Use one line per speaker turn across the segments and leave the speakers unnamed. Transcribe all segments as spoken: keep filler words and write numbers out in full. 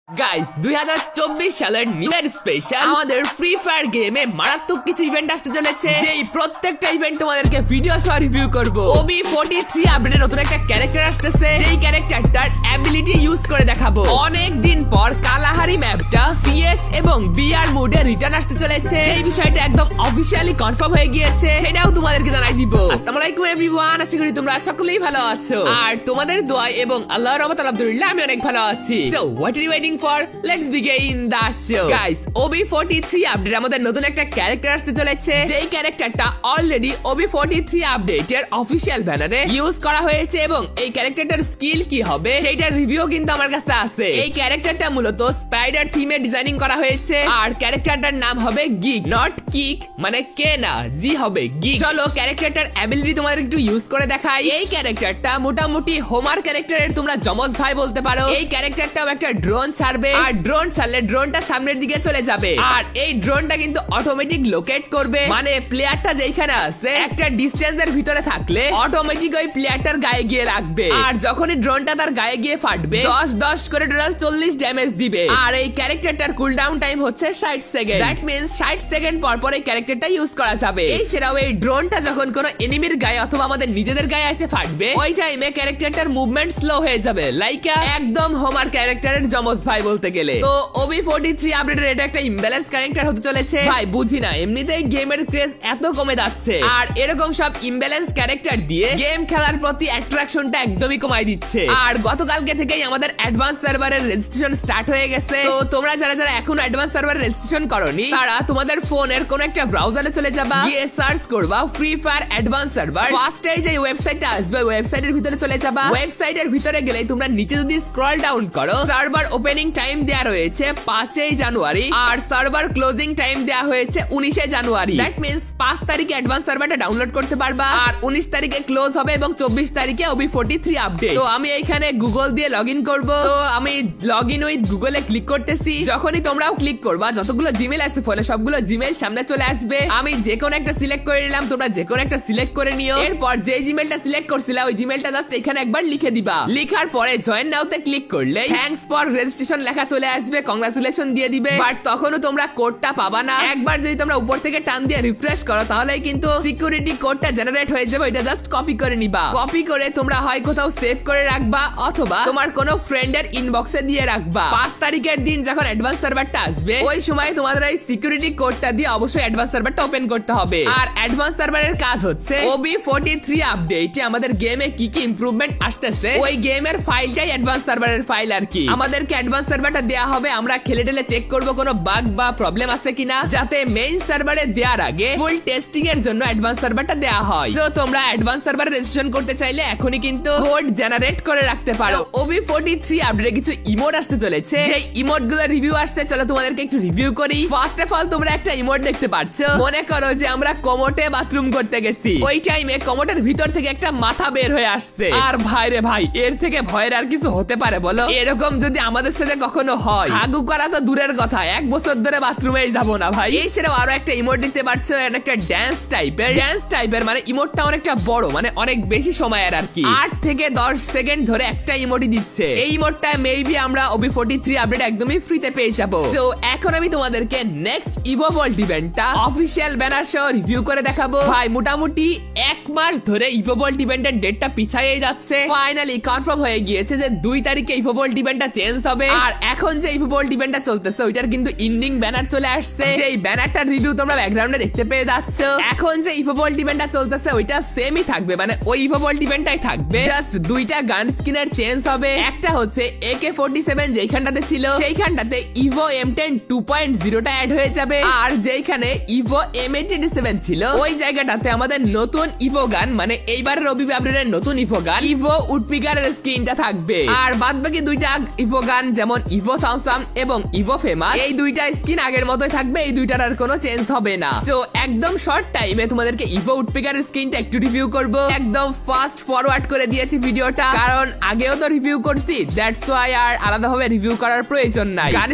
Guys দুই হাজার চব্বিশ সালের নিউ ইয়ার স্পেশাল আমাদের ফ্রি ফায়ার গেমে মারাত্মক কিছু ইভেন্ট আসতে চলেছে। যেই প্রত্যেকটা ইভেন্ট তোমাদেরকে ভিডিও সহ রিভিউ করব। ওবি ফর্টি থ্রি আপডেটের নতুন একটা ক্যারেক্টার আসতেছে, যেই ক্যারেক্টারটার অ্যাবিলিটি ইউজ করে দেখাবো। অনেক দিন পর কালাহারি ম্যাপটা সিএস এবং বিআর মোডে রিটার্ন আসতে চলেছে। এই বিষয়টা একদম অফিশিয়ালি কনফার্ম হয়ে গিয়েছে, সেটাও তোমাদেরকে জানাই দিব। আসসালামু আলাইকুম এভরিওয়ান, আশা করি তোমরা সকলেই ভালো আছো। আর তোমাদের দোয়া এবং আল্লাহর রহমতে আলহামদুলিল্লাহ আমি অনেক ভালো আছি। So what are you waiting for let's begin the show guys। OB forty three update আমাদের নতুন একটা ক্যারেক্টার আসতে চলেছে, যেই ক্যারেক্টারটা অলরেডি ওবি ফর্টি থ্রি আপডেটের অফিশিয়াল ব্যানারে ইউজ করা হয়েছে এবং এই ক্যারেক্টারটার স্কিল কি হবে সেইটার রিভিউ কিন্তু আমার কাছে আছে। এই ক্যারেক্টারটা মূলত স্পাইডার থিমে ডিজাইনিং করা হয়েছে আর ক্যারেক্টারটার নাম হবে গিগ, নট কিক, মানে কে না, জি হবে গিগ। চলো ক্যারেক্টারটার অ্যাবিলিটি তোমাদের একটু ইউজ করে দেখাই। এই ক্যারেক্টারটা মোটামুটি হোমার ক্যারেক্টারের তোমরা যমজ ভাই বলতে পারো। এই ক্যারেক্টারটাও একটা ড্রোন ছাড়বে আর ড্রোন ছাড়লে ড্রোনটা সামনের দিকে চলে যাবে আর এই ড্রোনটা কিন্তু অটোমেটিক লোকেট করবে, মানে প্লেয়ারটা যেখানে আছে একটা ডিস্টেন্সের ভিতরে থাকলে অটোমেটিক ওই প্লেয়ারটার গায়ে গিয়ে লাগবে আর যখনই ড্রোনটা তার গায়ে গিয়ে ফাটবে দশ দশ করে টোটাল চল্লিশ ড্যামেজ দিবে। আর এই ক্যারেক্টারটার কুলডাউন টাইম হচ্ছে ষাট সেকেন্ড। দ্যাট মিন্স ষাট সেকেন্ড পর পর এই ক্যারেক্টারটা ইউজ করা যাবে। এই সেরাও এই ড্রোনটা যখন কোনো এনিমির গায়ে অথবা আমাদের নিজেদের গায়ে এসে ফাটবে ওই টাইমে ক্যারেক্টারটার মুভমেন্ট স্লো হয়ে যাবে, লাইক একদম হোমার ক্যারেক্টারের যমজ ভাই বলতে গেলে। তো ওবি ফর্টি থ্রি আপডেটের এটা একটা ইমব্যালেন্স ক্যারেক্টার হতে চলেছে। ভাই বুঝি না, এমনিতেই গেমের ক্রেজ এত কমে যাচ্ছে আর এরকম সব ইমব্যালেন্স ক্যারেক্টার দিয়ে গেম খেলার প্রতি অ্যাট্রাকশনটা একদমই কমাই দিচ্ছে। আর গতকালকে থেকেই আমাদের অ্যাডভান্স সার্ভারের রেজিস্ট্রেশন স্টার্ট হয়ে গেছে। তো তোমরা যারা যারা এখনো অ্যাডভান্স সার্ভার রেজিস্ট্রেশন করোনি তারা তোমাদের ফোনের কোন একটা ব্রাউজারে চলে যাবা, গিয়ে সার্চ করবা ফ্রি ফায়ার অ্যাডভান্স সার্ভার। ফার্স্টে যে ওয়েবসাইটটা আসবে ওয়েবসাইটের ভিতরে চলে যাবা। ওয়েবসাইটের ভিতরে গেলে তোমরা নিচে যদি স্ক্রল ডাউন করো সার্ভার ওপেনিং টাইম দেয়া রয়েছে পাঁচই জানুয়ারি আর সার্ভার ক্লোজিং টাইম দেয়া হয়েছে উনিশে জানুয়ারি। দ্যাট মিন্স পাঁচ তারিখে অ্যাডভান্স সার্ভারটা ডাউনলোড করতে পারবা আর উনিশ তারিখে ক্লোজ হবে এবং চব্বিশ তারিখে ওবি ফর্টি থ্রি আপডেট। তো আমি এইখানে গুগল দিয়ে লগ ইন করবো। তো আমি লগ ইন উইথ গুগলে ক্লিক করতেছি। যখনই তোমরাও ক্লিক করবা যতগুলো জিমেল আছে ফোনে সবগুলো জিমেল সামনে চলে আসবে। আমি যে কোনো একটা সিলেক্ট করে নিলাম, তোমরা যে কোনো একটা সিলেক্ট করে নিও। এরপর যে জিমেলটা সিলেক্ট করছিলা ওই জিমেলটা জাস্ট এখানে একবার লিখে দিবা। লিখার পরে জয়েন নাওতে ক্লিক করলে থ্যাঙ্কস ফর রেজিস্ট্রেশন লেখা চলে আসবে, কংগ্রাচুলেশন দিয়ে দিবে। বাট তখনও তোমরা কোডটা পাবা না। একবার যদি তোমরা উপর থেকে টান দিয়ে রিফ্রেশ করো তাহলেই কিন্তু সিকিউরিটি কোডটা জেনারেট হয়ে যাবে। এটা জাস্ট কপি করে নিবা। কপি করে তোমরা হয় কোথাও সেভ করে রাখবা অথবা তোমার কোনো ফ্রেন্ডের ইনবক্সে দিয়ে রাখবা। পাঁচ তারিখের দিন যখন অ্যাডভান্স সার্ভারটা আসবে ওই সময় তোমাদের এই সিকিউরিটি কোডটা দিয়ে অবশ্যই অ্যাডভান্স সার্ভারটা ওপেন করতে হবে। আর অ্যাডভান্স সার্ভারের কাজ হচ্ছে ওবি ফর্টি থ্রি আপডেটে আমাদের গেমে কি কি ইমপ্রুভমেন্ট আসতেছে ওই গেমের ফাইলটাই অ্যাডভান্স সার্ভারের ফাইল আর কি। আমাদেরকে অ্যাডভান্স সার্ভারটা দেয়া হবে, আমরা খেলে টেলে চেক করবো কোনো বাগ বা প্রবলেম আছে কিনা, যাতে মেইন সার্ভারে দেওয়ার আগে ফুল টেস্টিং এর জন্য অ্যাডভান্স সার্ভারটা দেয়া হয়। তো তোমরা অ্যাডভান্স সার্ভারে রেজিস্ট্রেশন করতে চাইলে এখনই কিন্তু কোড জেনারেট করে রাখতে পারো। ওবি ফর্টি থ্রি আপডেটে কিছু ইমোট আসতে চলেছে, যে ইমোট গুলো রিভিউ আসছে চলো তোমাদেরকে একটু রিভিউ করি। ফার্স্ট অফ অল তোমরা একটা ইমোট দেখতে পাচ্ছ। মনে করো যে আমরা কমোটে বাথরুম করতে গেছি, ওই টাইমে কমোটের ভিতর থেকে একটা মাথা বের হয়ে আসছে। আর ভাই রে ভাই, এর থেকে ভয়ের আর কিছু হতে পারে বলো? এরকম যদি আমাদের সাথে কখনো হয়, হাগু করা তো দূরের কথা, এক বছর ধরে বাথরুমে যাবো না ভাই। এই সেটাও আরো একটা ইমোট দেখতে পাচ্ছ, একটা ড্যান্স টাইপের। ড্যান্স টাইপের মানে ইমোটটা অনেকটা বড়, মানে অনেক বেশি সময়ের আর কি। আট থেকে দশ সেকেন্ড ধরে একটা ইমোটি দিচ্ছে। এই ইমোটটা মেবি আমরা ওবি ফর্টি থ্রি আপডেট একদমই ফ্রিতে পেয়ে যাবো। সো এখন আমি তোমাদেরকে নেক্সট ইভো ভল্ট ইভেন্টটা অফিসিয়াল ব্যানার সহ রিভিউ করে দেখাবো। ভাই মোটামুটি এক মাস ধরে ইভো ভল্ট ইভেন্টের ডেটটা পিছাইয়ে যাচ্ছে। ফাইনালি কনফার্ম হয়ে গিয়েছে যে দুই তারিখে ইভো ভল্ট ইভেন্টটা চেঞ্জ হবে। আর এখন যে ইভো ভল্ট ইভেন্টটা চলতেছে ওইটার কিন্তু ইন্ডিং ব্যানার চলে আসছে। যে ব্যানারটার রিভিউ তোমরা ব্যাকগ্রাউন্ডে দেখতে পেয়ে যাচ্ছ। এখন যে ইভো ভল্ট ইভেন্টটা চলতেছে ওইটা সেমই থাকবে, মানে ওই ইভো ভল্ট ইভেন্টটাই থাকবে, জাস্ট দুইটা গান স্কিনের চেঞ্জ হবে। একটা হচ্ছে এ কে ফর্টি সেভেন যেখানটাতে ছিল সেইখানটাতে Evo M ten two point জিরোটা অ্যাড হয়ে যাবে আর যেখানে ইভো এম এইটি সেভেন ছিল ওই জায়গাটাতে আমাদের নতুন ইভো গান, মানে এইবারের ওবি আপডেটের নতুন ইভো গান ইভো উডপিকারের স্কিনটা থাকবে। আর বাদ বাকি দুইটা ইভো গান যেমন ইভো থামসাম এবং ইভো ফেমাস এই দুইটা স্কিন আগের মতোই থাকবে, এই দুইটার আর কোনো চেঞ্জ হবে না। সো একদম শর্ট টাইমে তোমাদেরকে ইভো উডপিকারের স্কিনটা একটু রিভিউ করব। একদম ফাস্ট ফরওয়ার্ড করে দিয়েছি ভিডিওটা, কারণ আগেও তো রিভিউ করছি, দ্যাটস ওয়াই আর আলাদাভাবে রিভিউ করার প্রয়োজন নাই। গান স্কিনটার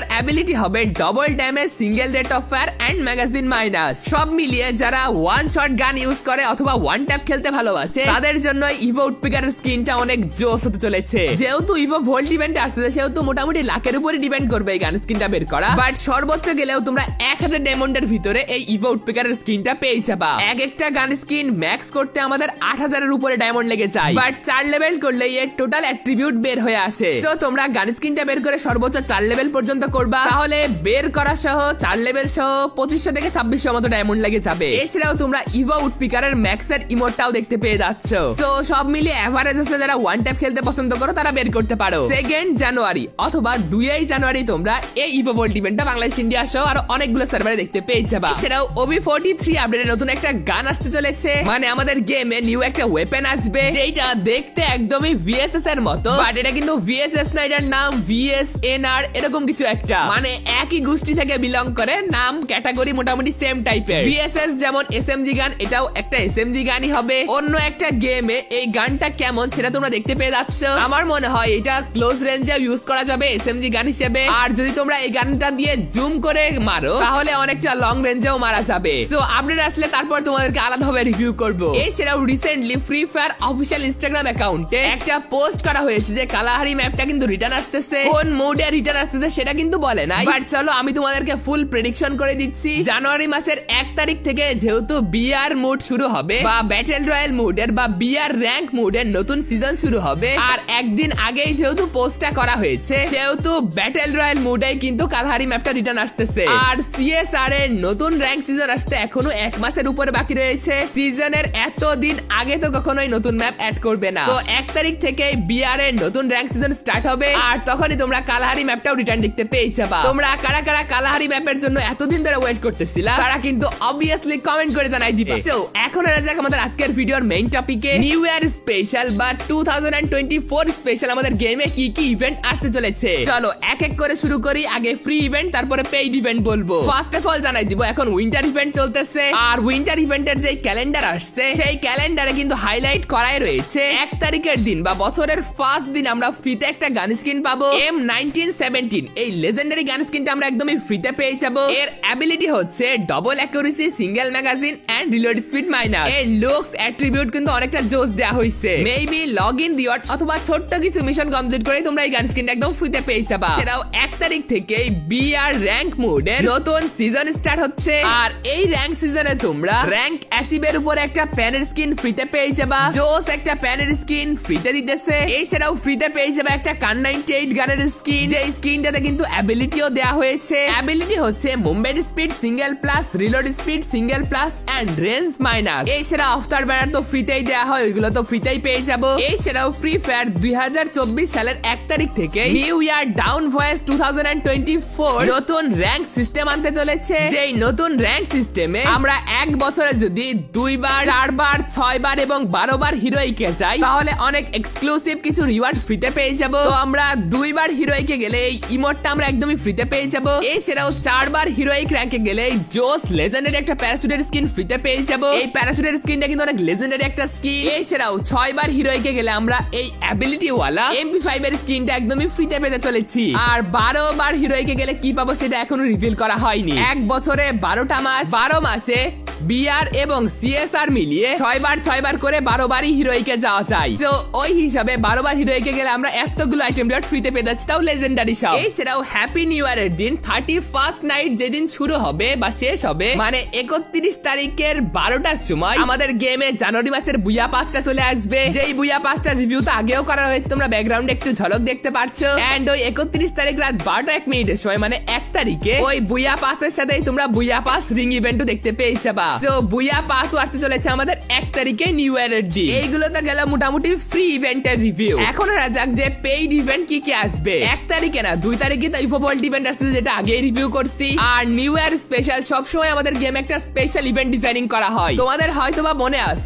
যেটার অ্যাবিলিটি হবে double damage, single rate of fire and magazine minus. সব মিলিয়ে যারা ওয়ান শট গান ইউজ করে অথবা ওয়ান ট্যাপ খেলতে ভালোবাসে তাদের জন্য ইভো উডপিকারের স্কিনটা অনেক জোস হতে চলেছে। যেহেতু ইভো ভোল্ট ইভেন্টে আসছে সেহেতু মোটামুটি লাখের উপরে ডিপেন্ড করবে এই গান স্কিনটা বের করা, বাট সর্বোচ্চ গেলেও তোমরা এক হাজার ডায়মন্ডের ভিতরে এই ইভো উডপিকারের স্কিনটা পেয়ে যাবা। এক একটা গান স্কিন ম্যাক্স করতে আমাদের আট হাজারের উপরে ডায়মন্ড লেগে যায়, বাট চার লেভেল করলে এর টোটাল অ্যাট্রিবিউট বের হয়ে আসে। সো তোমরা গান স্কিনটা বের করে সর্বোচ্চ চার লেভেল পর্যন্ত করবা, তাহলে বের করা সহ চার লেভেল সহ পঁচিশশো থেকে ছাব্বিশশো মতো ডায়মন্ড লেগে যাবে। এছাড়াও তোমরা ইভো উডপিকারের ম্যাক্সের ইমোটটাও দেখতে পেয়ে যাচ্ছ। সো সব মিলিয়ে এভারেজ আছে যারা ওয়ান ট্যাপ খেলতে পছন্দ করো তারা বের করতে পারো। সেকেন্ড জানুয়ারি অথবা দুই জানুয়ারি তোমরা এই ইভো ভোল্ট ইভেন্টটা বাংলাদেশ, ইন্ডিয়া সহ আরো অনেকগুলো সার্ভারে দেখতে পেয়ে যাবা। এছাড়াও ওবি ফোর্টি থ্রি আপডেটে নতুন একটা গান আসতে চলেছে, মানে আমাদের গেমে নিউ একটা ওয়েপেন আসবে যেটা দেখতে একদমই ভিএসএস এর মতো, বাট এটা কিন্তু ভিএসএস না, এটার নাম ভিএসএনআর এরকম কিছু একটা, মানে একই গোষ্ঠী থেকে বিলং করে, নাম ক্যাটাগরি মোটামুটি সেম টাইপের। ভিএসএস যেমন এসএমজি গান, এটাও একটা এসএমজি গানই হবে। অন্য একটা গেমে এই গানটা কেমন সেটা তোমরা দেখতে পেয়ে যাচ্ছ। আমার মনে হয় এটা ক্লোজ রেঞ্জে ইউজ করা যাবে এসএমজি গান হিসেবে, আর যদি তোমরা এই গানটা দিয়ে জুম করে মারো তাহলে অনেকটা লং রেঞ্জেও মারা যাবে। সো আপডেট আসলে তারপর তোমাদেরকে আলাদাভাবে রিভিউ করব। এছাড়াও recently Free Fire official Instagram অ্যাকাউন্টে একটা পোস্ট করা হয়েছে যে কালাহারি ম্যাপটা কিন্তু রিটার্ন আসতেছে, কোন মোডে রিটার্ন আসতেছে সেটা কিন্তু বলে নাই, বাট চলো আমি তোমাদেরকে ফুল প্রেডিকশন করে দিচ্ছি। জানুয়ারি মাসের এক তারিখ থেকে যেহেতু বিআর মোড শুরু হবে বা ব্যাটেল রয়্যাল মোডের বা বিআর র্যাঙ্ক মোডের নতুন সিজন শুরু হবে, আর একদিন আগেই যেহেতু পোস্টটা করা হয়েছে সেহেতু ব্যাটেল রয়্যাল মোডেই কিন্তু কালাহারি ম্যাপটা রিটার্ন আসতেছে। আর সিএসআর এর নতুন র্যাঙ্ক সিজন আসতে এখনো এক মাসের উপরে বাকি রয়েছে। সিজনের এত দিন আগে তো কখনোই নতুন ম্যাপ অ্যাড করবে না, তো এক তারিখ থেকে বিআর এর নতুন র্যাঙ্ক সিজন স্টার্ট হবে, আর তখনই তোমরা কালাহারি ম্যাপটাও রিটার্ন দেখতে পেয়ে যাবা। তোমরা কারা কারা কালাহারি ম্যাপের জন্য এতদিন ধরে ওয়েট করতেছিলা তারা কিন্তু অবভিয়াসলি কমেন্ট করে জানাই দিবে। সো এখন এরা যাক আমাদের আজকের ভিডিওর মেইন টপিকে, নিউ ইয়ার স্পেশাল বা two thousand twenty four special আমাদের গেমে কি কি ইভেন্ট আসতে চলেছে। চলো এক এক করে শুরু করি। আগে ফ্রি ইভেন্ট তারপরে পেইড ইভেন্ট বলবো। ফার্স্ট অফ অল জানাই দিব এখন উইন্টার ইভেন্ট চলতেছে, আর উইন্টার ইভেন্টের যে ক্যালেন্ডার আসছে সেই ক্যালেন্ডারে কিন্তু হাইলাইট করাই রয়েছে এক তারিখের দিন বা বছরের ফার্স্ট দিন আমরা ফ্রিতে একটা গান স্কিন পাবো এম নাইনটিন সেভেন্টিন। এই লেজেন্ডারি গান স্কিনটা আমরা একদমই ফ্রিতে পেয়ে যাবো। এর অ্যাবিলিটি হচ্ছে double accuracy, single magazine and reload speed minus. এর লুকস অ্যাট্রিবিউট কিন্তু অনেকটা জোস দেওয়া হয়েছে। মেবি লগ ইন রিওয়ার্ড অথবা ছোট্ট কিছু মিশন কমপ্লিট করে তোমরা এই গান স্কিনটা একদম ফ্রিতে পেয়ে যাবা। এটাও এক তারিখ থেকে বিআর র্যাঙ্ক মোডের নতুন সিজন স্টার্ট হচ্ছে, আর এই র্যাঙ্ক সিজনে তোমরা র্যাঙ্ক অ্যাচিভের উপরে একটা প্যানের স্কিন ফ্রিতে পেয়ে যাবা। জোস একটা প্যানের স্কিন ফ্রিতে দিতেছে। এছাড়াও ফ্রিতে পেয়ে যাবে একটা কান নাইনটি এইট গানের স্কিন, যে স্কিনটাতে কিন্তু অ্যাবিলিটিও দেওয়া হয়েছে। অ্যাবিলিটি হচ্ছে movement speed single plus, reload speed single plus and range minus. এছাড়া আফটার ব্যানার তো ফ্রিতেই দেওয়া হয়, ওইগুলো তো ফ্রিতেই পেয়ে যাবো। এছাড়াও ফ্রি ফায়ার দুই হাজার চব্বিশ সালের এক তারিখ থেকে new year down voice two thousand twenty four নতুন র্যাঙ্ক সিস্টেম আনতে চলেছে। যেই নতুন র্যাঙ্ক সিস্টেমে আমরা এক বছরে যদি দুইবার, চারবার, ছয়বার এবং বারো বার হিরোইকে যাই তাহলে অনেক এক্সক্লুসিভ কিছু রিওয়ার্ড ফ্রিতে পেয়ে যাবো। তো আমরা দুইবার হিরোইকে গেলে এই ইমোটটা আমরা একদমই ফ্রিতে পেয়ে যাবো। এছাড়াও চারবার হিরোইক র্যাঙ্কে গেলে জোস লেজেন্ডারি একটা প্যারাশুটের স্কিন ফ্রিতে পেয়ে যাবো। এই প্যারাশুটের স্কিনটা কিন্তু অনেক লেজেন্ডারি একটা স্কিন। এছাড়াও ছয়বার হিরোইকে গেলে আমরা এই অ্যাবিলিটি ওয়ালা এমপি ফাইভ এর স্কিনটা একদমই ফ্রিতে পেতে চলেছি। আর বারো বার হিরোইকে গেলে কি পাবো সেটা এখনো রিভিল করা হয়নি। এক বছরে বারোটা মাস, বারো মাসে বিআর এবং সিএসআর মিলিয়ে ছয়বার ছয়বার করে বারো বারই হিরোইকে যাওয়া যায়। তো ওই হিসাবে বারো বার হিরোইকে গেলে আমরা এতগুলো আইটেম রিওয়ার্ড ফ্রিতে পেয়ে যাচ্ছি, তাও লেজেন্ডারি সব। এছাড়াও হ্যাপি নিউ ইয়ারের দিন থার্টি ফার্স্ট নাইট যেদিন শুরু হবে বা শেষ হবে, মানে একত্রিশ তারিখের বারোটার সময় আমাদের গেমে জানুয়ারি মাসের বুয়া পাসটা চলে আসবে। যেই বুয়া পাসটা রিভিউ তো আগেও করা হয়েছে, তোমরা ব্যাকগ্রাউন্ডে একটু ঝলক দেখতে পাচ্ছো। এন্ড ওই একত্রিশ তারিখ রাত বারোটা এক মিনিটের সময় মানে এক তারিখে ওই বুয়া পাসের সাথে তোমরা বুয়া পাস রিং ইভেন্টও দেখতে পেয়ে যাবা। তো বুয়া পাসও আসতে চলেছে আমাদের এক তারিখে নিউ ইয়ারের দিন। এইগুলো তো গেল মোটামুটি ফ্রি ইভেন্টের রিভিউ। এখন এরা যাক যে পেইড ইভেন্ট কি কি আসবে। এক তারিখে না দুই তারিখে তো ইভো ভোল্ট ইভেন্ট আসছে যেটা আগে রিভিউ করছি। আর নিউ ইয়ার স্পেশাল সবসময় আমাদের গেমে একটা স্পেশাল ইভেন্ট ডিজাইনিং করা হয়। তোমাদের হয়তোবা মনে আছে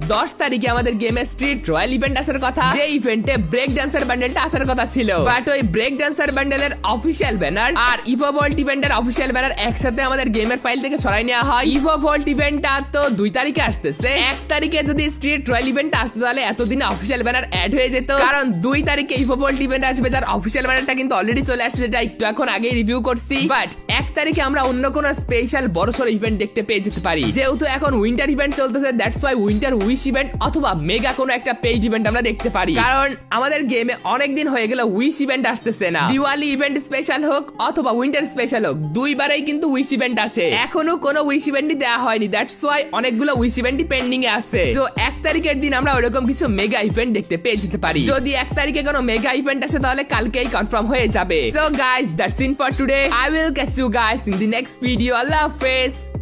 দশ তারিখে আমাদের গেমে স্ট্রিট রয়্যাল ইভেন্ট আসার কথা, যে ইভেন্টে ব্রেক ডান্সার বান্ডেলটা আসার কথা ছিল, বাট ওই ব্রেক ডান্সার বান্ডেলের অফিসিয়াল ব্যানার আর ইভো ভল্ট ইভেন্টের অফিসিয়াল ব্যানার একসাথে আমাদের গেমের ফাইল থেকে সরাই নেওয়া হয়। ইভো ভল্ট ইভেন্টটা তো দুই তারিখে আসতেছে, এক তারিখে যদি স্ট্রিট রয়্যাল ইভেন্ট আসতে তাহলে এতদিনে অফিসিয়াল ব্যানার অ্যাড হয়ে যেত, কারণ দুই তারিখে ইভো ভল্ট ইভেন্ট আসবে যার অফিসিয়াল ব্যানারটা কিন্তু অলরেডি চলে আসছে, যেটা একটু এখন আগে রিভিউ করছি। বাট এক তারিখে আমরা অন্য কোনো স্পেশাল বড়সড় ইভেন্ট দেখতে পেয়ে যেতে পারি, যেহেতু এখন উইন্টার ইভেন্ট চলতেছে, that's why winter wish event অথবা মেগা কোনো একটা পেইড ইভেন্ট আমরা দেখতে পারি, কারণ আমাদের গেমে অনেকদিন হয়ে গেল উইশ ইভেন্ট আসতেছে না। দিওয়ালি ইভেন্ট স্পেশাল হোক অথবা উইন্টার স্পেশাল হোক, দুইবারেই কিন্তু উইশ ইভেন্ট আসে, এখনো কোনো উইশ ইভেন্টই দেওয়া হয়নি, দ্যাটস ওয়াই অনেকগুলো উইশ ইভেন্টই পেন্ডিং এ আছে। সো এক তারিখের দিন আমরা ওরকম কিছু মেগা ইভেন্ট দেখতে পেয়ে যেতে পারি। যদি এক তারিখে কোনো মেগা ইভেন্ট আসে তাহলে কালকেই কনফার্ম হয়ে যাবে। So guys, that's it for today. I will catch you guys in the next video. আল্লাহ হাফেজ।